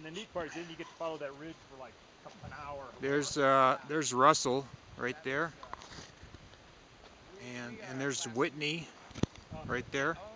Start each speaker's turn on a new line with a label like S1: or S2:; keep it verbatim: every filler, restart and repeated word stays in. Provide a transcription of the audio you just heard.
S1: the neat part is then you get to follow that ridge for like an hour.
S2: There's uh, there's Russell right there, and and there's Whitney right there.